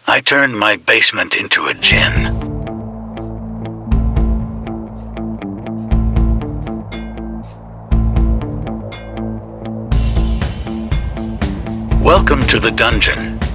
I turned my basement into a gym. Welcome to the dungeon.